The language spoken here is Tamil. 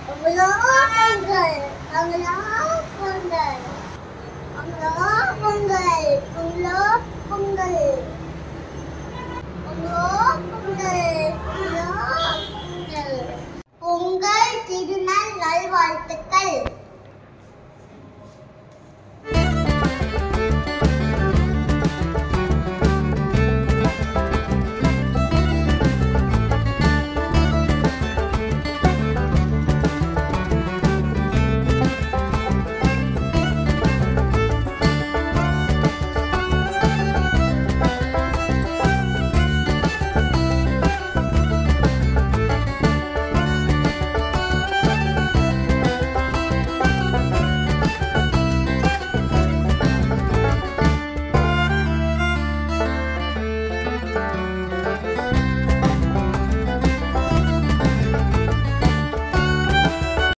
அவ்வளோ பொங்கல், அவ்வளோ பொங்கல், அவ்வளோ பொங்கல், அவ்வளோ பொங்கல், அவ்வளோ பொங்கல், அவ்வளோ பொங்கல். பொங்கல் திருநாள் நல்வாழ்த்துக்கள்.